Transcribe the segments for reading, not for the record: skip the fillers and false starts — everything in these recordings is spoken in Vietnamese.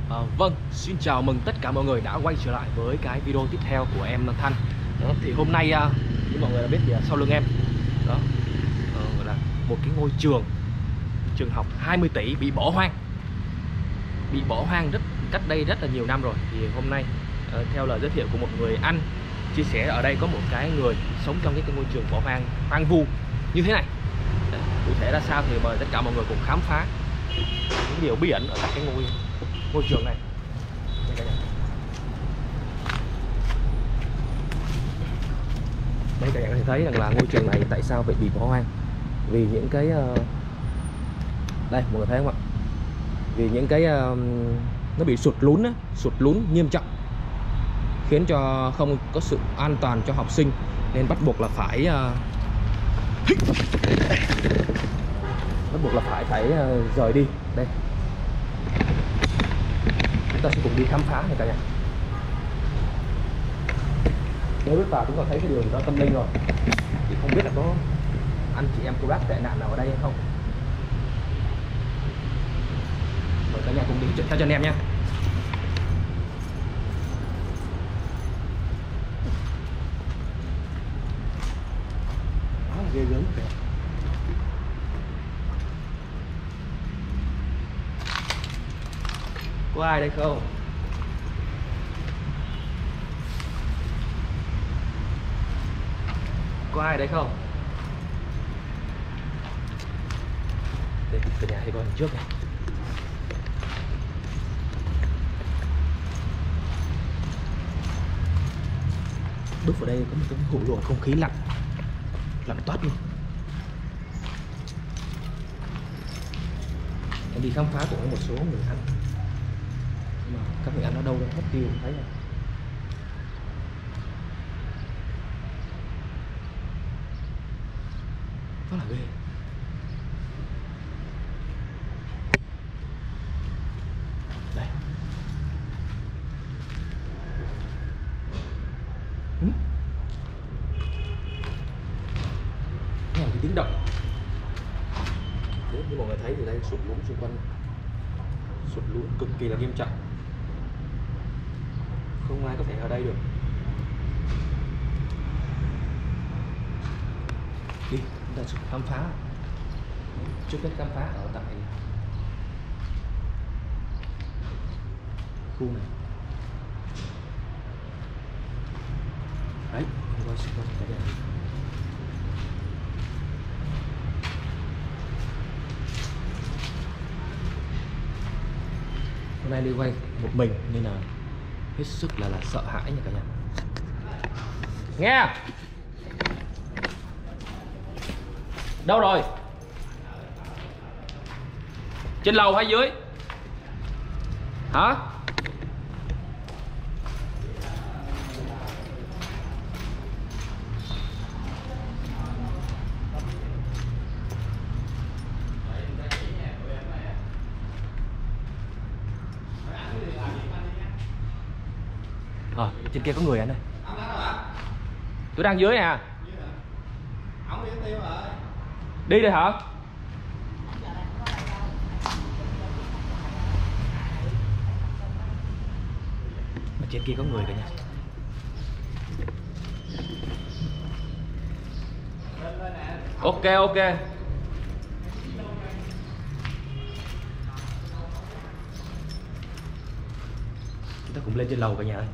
Vâng, xin chào mừng tất cả mọi người đã quay trở lại với cái video tiếp theo của em Thanh. Đó, thì hôm nay như mọi người đã biết thì sau lưng em đó gọi là một cái ngôi trường học 20 tỷ bị bỏ hoang. Bị bỏ hoang cách đây rất là nhiều năm rồi. Thì hôm nay theo lời giới thiệu của một người anh chia sẻ, ở đây có một cái người sống trong cái ngôi trường bỏ hoang hoang vu như thế này. Đấy, cụ thể ra sao thì mời tất cả mọi người cùng khám phá những điều bí ẩn ở tại cái ngôi trường này. Đây các bạn có thể thấy rằng là ngôi trường này tại sao vậy bị bỏ hoang, vì những cái đây mọi người thấy không ạ, vì những cái nó bị sụt lún nghiêm trọng, khiến cho không có sự an toàn cho học sinh, nên bắt buộc là phải rời đi. Đây, chúng ta sẽ cùng đi khám phá này cả nhà. Nếu bước vào chúng ta thấy cái đường đó tâm linh rồi, thì không biết là có anh chị em cô bác tệ nạn nào ở đây hay không. Mời cả nhà cùng đi theo chân em nhé. Đó là ghê gớm kìa. Có ai đây không? Có ai đấy không? Đây, cả nhà thì coi đằng trước này. Bước vào đây có một cái hủ luồng không khí lạnh toát luôn. Em đi khám phá cùng một số người ăn, nhưng mà các người ăn ở đâu đó mất tiêu thấy rồi. Rất là ghê. Đây. Nghe cái tiếng động. Nếu như mọi người thấy thì đây sụt lún xung quanh, sụt lún cực kỳ là nghiêm trọng, không ai có thể ở đây được. Đi, chúng ta sẽ khám phá. Trước hết khám phá ở tại khu này. Đấy, không có xung quanh cái này. Hôm nay đi quay một mình nên là hết sức là sợ hãi nha cả nhà. Nghe. Đâu rồi? Trên lầu hay dưới? Hả? Trên kia có người anh ơi. Tôi đang dưới à? Đi đây hả? Mà trên kia có người cả nhà. Ok. Chúng ta cùng lên trên lầu cả nhà ơi.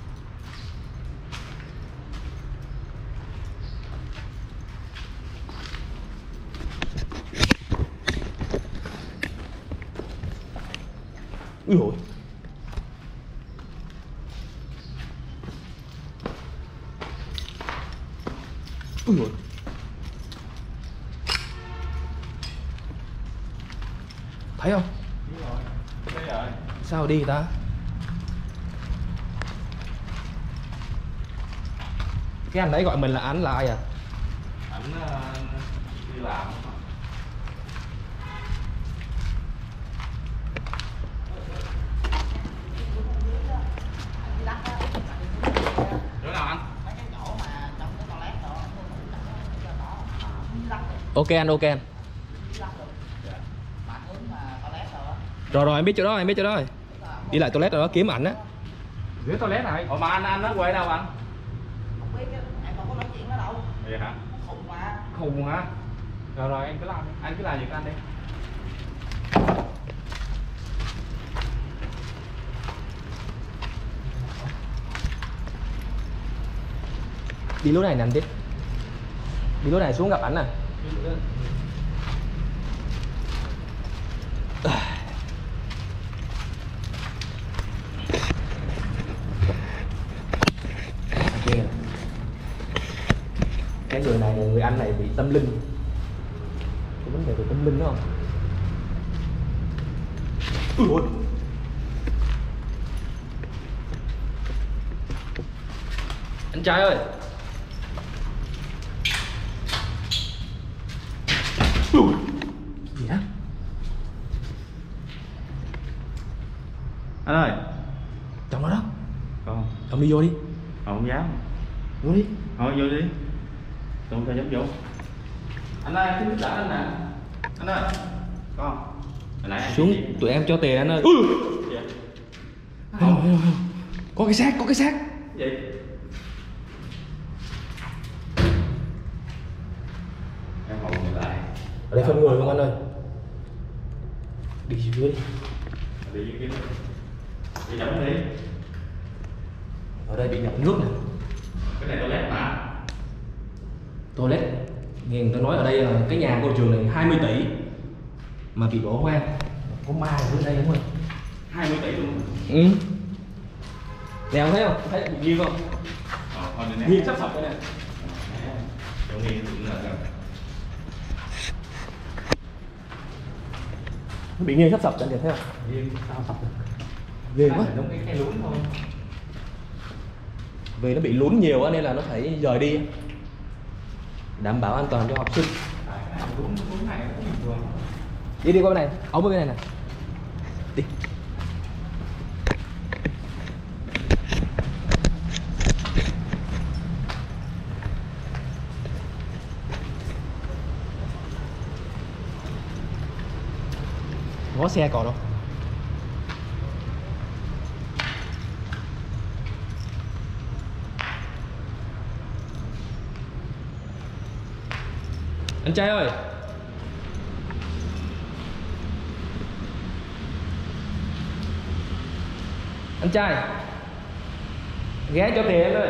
Úi dồi. Úi dồi. Thấy không? Sao đi ta? Cái anh đấy gọi mình là anh là ai à? Ảnh đi làm. Ok anh. Rồi em biết chỗ đó, rồi. Đi lại toilet rồi đó kiếm ảnh á. Dưới toilet này. Ủa mà anh nó quay đâu anh? Không biết em đâu có nói chuyện đó đâu. Vậy hả? Khùng mà. Khùng hả? Rồi rồi anh cứ làm việc của anh đi. Đi lối này nè anh Tiết. Đi lối này xuống gặp ảnh nè. Cái người này, người anh này bị tâm linh. Có vấn đề về tâm linh đó không? Ui. Anh trai ơi. Gì đó? Anh ơi. Trong đó đó. Không. Ông đi vô đi. Không dám. Vô đi. Thôi vô đi. Không sao dám vô. Anh ơi, xin giúp đỡ anh nè. Anh ơi. Con. Hồi nãy anh Xuống, đi. tụi em cho tiền anh ơi. Dạ. Không. Có cái xác, có cái xác. Gì? Em hầu người lại. Ở đây phân người không anh ơi. Đi dưới đi. Đi dưới kia. Đi chậm đi. Ở đây bị ngập nước nè. Cái này toilet mà. Toilet. Nghe người ta nói ở đây là cái nhà của trường này 20 tỷ mà bị bỏ hoang. Có ma ở đây đúng không? 20 tỷ luôn. Ừ. Nè ông thấy không? Thấy bị nghiêng không? Thôi đi nè. Nghiêng sắp sập đây nè. Chỗ nghiêng cũng là Nó bị nghiêng sắp sập, anh thấy không? nghiêng sao sập được. Ghê quá. Đúng cái lún thôi. Vì nó bị lún nhiều á nên là nó phải rời đi. Đảm bảo an toàn cho học sinh. Lún này cũng bình thường. Đi qua bên này, ống bên này nè. Đi. Có xe còn không? Anh trai ơi. Anh trai. Ghé cho tiền em ơi.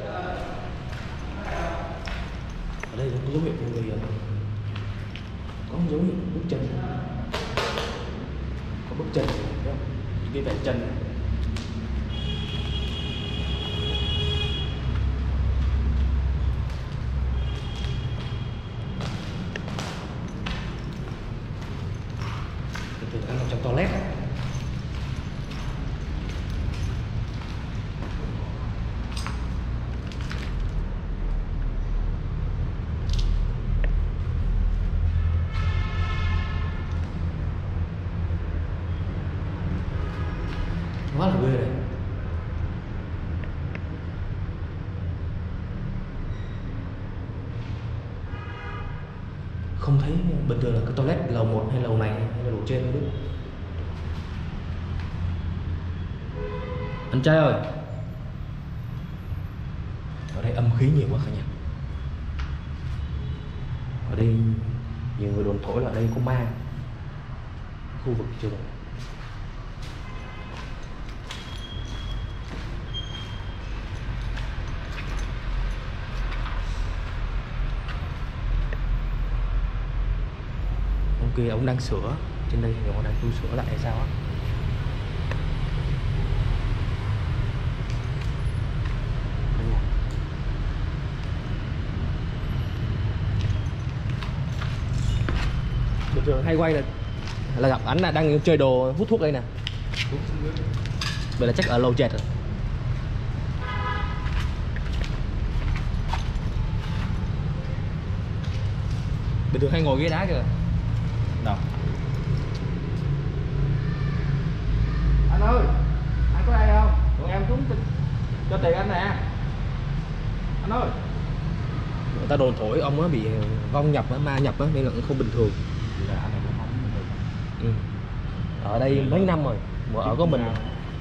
Ở đây có dấu hiệu của người rồi. Có dấu hiệu bước chân. Có bước chân thấy không? Cái vệt chân này. Anh nằm trong toilet. Quá là ghê này. Không thấy bình thường là cái toilet lầu 1 hay lầu này hay là lầu trên không biết. Anh trai ơi. Ở đây âm khí nhiều quá cả nhà. Ở đây nhiều người đồn thổi là ở đây có ma. Khu vực trường. Ông kia ông đang sửa. Trên đây thì ông đang tu sửa lại hay sao á. Bình thường hay quay là gặp ảnh là đang chơi đồ hút thuốc đây nè. Vậy là chắc ở lầu trệt rồi. Bình thường hay ngồi ghế đá kìa. Đâu? Anh ơi, anh có đây không? Tụi em xuống cho tiền anh nè. Anh ơi. Người ta đồn thổi ông á bị vong nhập á, ma nhập á nên là cũng không bình thường. Thì là anh này cũng không bình thường. Ừ. Ở đây mấy năm rồi, mà ở có mình.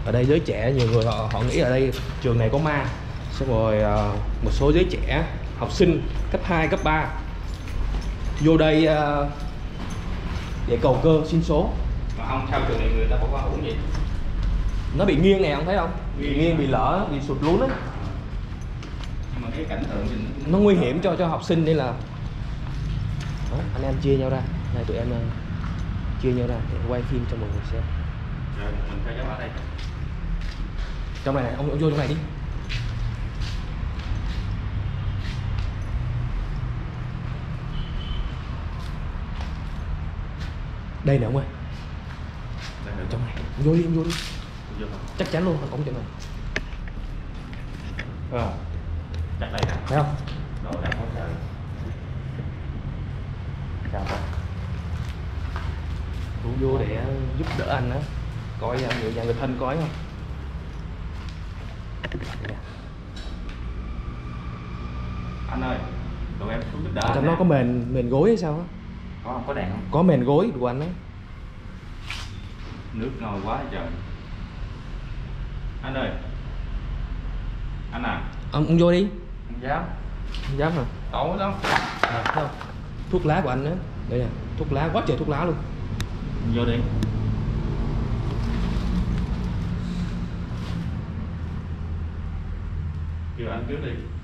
Ở đây giới trẻ nhiều người họ nghĩ ở đây trường này có ma, xong rồi một số giới trẻ học sinh cấp 2, cấp 3 vô đây để cầu cơ xin số. Mà không, sao trường này người ta bỏ qua uống gì? Nó bị nghiêng nè, ông thấy không? Bị nghiêng, bị lỡ, bị sụt lún á. Nhưng mà cái cảnh tượng thì Nó nguy hiểm cho học sinh nên là đó, anh em chia nhau ra. Này tụi em chia nhau ra để quay phim cho mọi người xem. rồi mình theo dấu ở đây. Trong này này, ông vô trong này đi. Đây nè ông ơi, Đây là trong này, ông vô đi, ông vô đi. vô không? Chắc chắn luôn, ông chỗ này. Chắc đây nè. Thấy không? Đồ đang hỗ trợ. Chào bạn. Cũng vô để giúp đỡ anh á. Coi người nhà người thân coi không? Anh ơi, tụi em xuống giúp đỡ. Ở trong đó có mền gối hay sao á? có không? Có đèn không? Có mền gối của anh á. Nước nồi quá trời. Anh ơi. Anh à. Ông vô đi. Không dám. Không dám hả? Tối lắm. À, thấy không? Thuốc lá của anh á. Đây nè, thuốc lá, quá trời thuốc lá luôn. Vô đi. Kêu anh trước đi.